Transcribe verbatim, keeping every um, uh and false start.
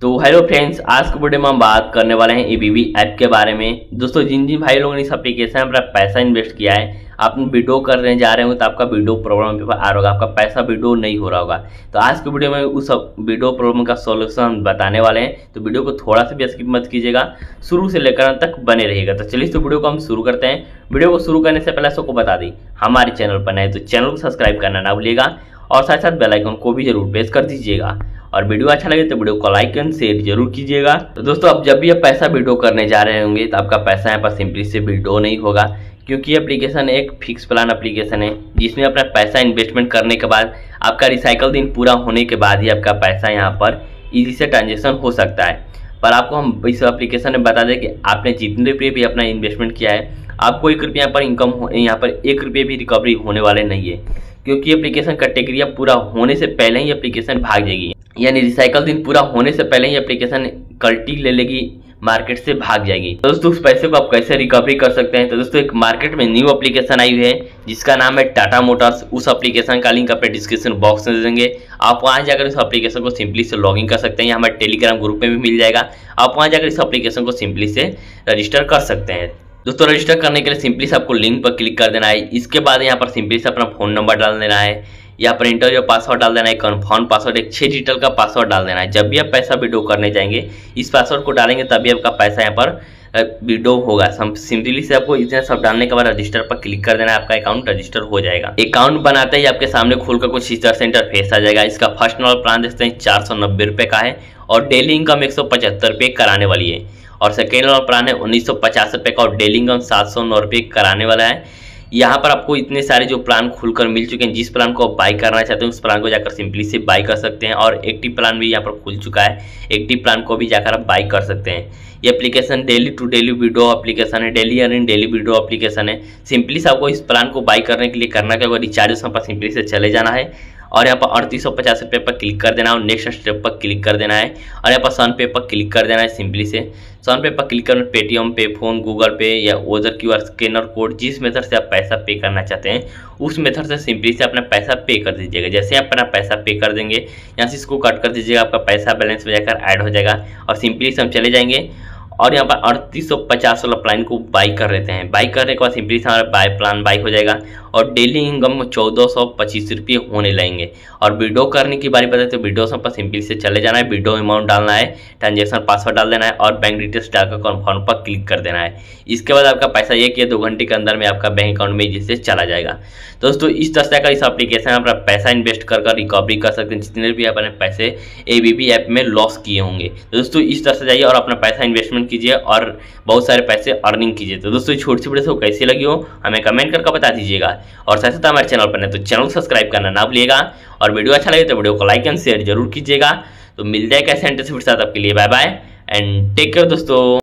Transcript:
तो hello friends, आज के वीडियो में हम बात करने वाले हैं एबीबी ऐप के बारे में। दोस्तों, जिन जिन भाई लोगों ने इस एप्लीकेशन में अपना पैसा इन्वेस्ट किया है, आप विड्रॉ करने जा रहे हो तो आपका विड्रॉ प्रॉब्लम पेपर आ रहा होगा, आपका पैसा विड्रॉ नहीं हो रहा होगा। तो आज के वीडियो में उस विड्रॉ प्रॉब्लम का सॉल्यूशन हम बताने वाले हैं। तो वीडियो को थोड़ा सा भी स्किप मत कीजिएगा, शुरू से लेकर अंत तक बने रहिएगा। तो चलिए, तो वीडियो को हम शुरू करते हैं। वीडियो को शुरू करने से पहले सबको बता दी, हमारे चैनल पर नए तो चैनल को सब्सक्राइब करना ना भूलिएगा और साथ साथ बेल आइकन को भी जरूर प्रेस कर दीजिएगा। और वीडियो अच्छा लगे तो वीडियो को लाइक एंड शेयर जरूर कीजिएगा। तो दोस्तों, अब जब भी आप पैसा विड्रॉ करने जा रहे होंगे तो आपका पैसा यहाँ पर सिंपली से विड्रॉ नहीं होगा, क्योंकि एप्लीकेशन एक फिक्स प्लान एप्लीकेशन है जिसमें अपना पैसा इन्वेस्टमेंट करने के बाद आपका रिसाइकल दिन पूरा होने के बाद ही आपका पैसा यहाँ पर इजी से ट्रांजेक्शन हो सकता है। पर आपको हम इस एप्लीकेशन में बता दें कि आपने जितने रुपये भी अपना इन्वेस्टमेंट किया है, आपको एक रुपये यहाँ पर इनकम यहाँ पर एक रुपये भी रिकवरी होने वाले नहीं है, क्योंकि एप्लीकेशन का क्राइटेरिया पूरा होने से पहले ही एप्लीकेशन भाग जाएगी। यानी रिसाइकल दिन पूरा होने से पहले ही एप्लीकेशन कल्टी ले लेगी, मार्केट से भाग जाएगी। तो दोस्तों, उस पैसे को आप कैसे रिकवरी कर सकते हैं? तो दोस्तों, एक मार्केट में न्यू एप्लीकेशन आई हुई है जिसका नाम है टाटा मोटर्स। उस एप्लीकेशन का लिंक अपने डिस्क्रिप्शन बॉक्स में दे देंगे। आप वहां जाकर इस एप्लीकेशन को सिंपली से लॉगिन कर सकते हैं, या हमारे टेलीग्राम ग्रुप में भी मिल जाएगा। आप वहां जाकर इस एप्लीकेशन को सिंपली से रजिस्टर कर सकते हैं। दोस्तों, रजिस्टर करने के लिए सिंपली से आपको लिंक पर क्लिक कर देना है। इसके बाद यहाँ पर सिंपली से अपना फोन नंबर डाल देना है, यहाँ पर इंटर योर पासवर्ड डाल देना है, कन्फर्म पासवर्ड एक छः डिजिटल का पासवर्ड डाल देना है। जब भी आप पैसा विड्रॉ करने जाएंगे, इस पासवर्ड को डालेंगे तभी आपका पैसा यहाँ पर विड्रॉ होगा। सिंपली से आपको इतना सब डालने के बाद रजिस्टर पर क्लिक कर देना है, आपका अकाउंट रजिस्टर हो जाएगा। अकाउंट बनाते ही आपके सामने खुलकर कुछ इस तरह से इंटरफेस आ जाएगा। इसका फर्स्ट नंबर प्लान देखते हैं चार सौ नब्बे रुपये का है और डेली इनकम एक सौ पचहत्तर रुपये कराने वाली है। और सेकेंड नंबर प्लान है उन्नीस सौ पचास रुपये का और डेली इनकम सात सौ नौ रुपये कराने वाला है। यहाँ पर आपको इतने सारे जो प्लान खुलकर मिल चुके हैं, जिस प्लान को आप बाई करना चाहते हैं उस प्लान को जाकर सिंपली से बाई कर सकते हैं। और एक्टिव प्लान भी यहाँ पर खुल चुका है, एक्टिव प्लान को भी जाकर आप बाई कर सकते हैं। ये application daily to daily withdraw application है, daily earning daily withdraw application है। सिंपली से आपको इस प्लान को बाई करने के लिए करना क्या होगा, रिचार्ज पर सिंपली से चले जाना है और यहाँ पर अड़तीस सौ पचास रुपये पर क्लिक कर देना है और नेक्स्ट स्टेप पर क्लिक कर देना है और यहाँ पर सन पे पर क्लिक कर देना है। सिंपली से सन पे पर क्लिक करना, पेटीएम पे, फोन, गूगल पे या ओजर क्यूआर स्कैनर कोड, जिस मेथड से आप पैसा पे करना चाहते हैं उस मेथड से सिंपली से अपना पैसा पे कर दीजिएगा। जैसे आप अपना पैसा पे कर देंगे, यहाँ से इसको कट कर दीजिएगा, आपका पैसा बैलेंस में जाकर ऐड हो जाएगा और सिंपली से हम चले जाएंगे और यहाँ पर अड़तीस सौ पचास वाला प्लान को बाई कर लेते हैं। बाई करने के बाद सिंपली से हमारा बाई प्लान बाई हो जाएगा और डेली इनकम चौदह सौ पच्चीस रुपये होने लगेंगे। और विड्रॉ करने की बारी बताए तो विड्रॉ पर सिंपली से चले जाना है, विड्रॉ अमाउंट डालना है, ट्रांजेक्शन पासवर्ड डाल देना है और बैंक डिटेल्स डालकर कन्फर्म पर क्लिक कर देना है। इसके बाद आपका पैसा एक या दो घंटे के अंदर में आपका बैंक अकाउंट में जिससे चला जाएगा। दोस्तों, इस तरह का इस एप्लीकेशन में अपना पैसा इन्वेस्ट कर कर रिकवरी कर सकते हैं, जितने भी अपने पैसे एबीबी ऐप में लॉस किए होंगे। तो दोस्तों, इस तरह से जाइए और अपना पैसा इन्वेस्टमेंट कीजिए और बहुत सारे पैसे अर्निंग कीजिए। तो दोस्तों, छोटी सी वीडियो कैसी लगी हो हमें कमेंट करके बता दीजिएगा और साथ साथ हमारे चैनल पर नहीं तो चैनल को सब्सक्राइब करना ना भूलिएगा और वीडियो अच्छा लगे तो वीडियो को लाइक एंड शेयर जरूर कीजिएगा। तो मिलते हैं कैसे इंटरेस्टिंग वीडियो के साथ, आपके लिए bye bye and take care दोस्तों।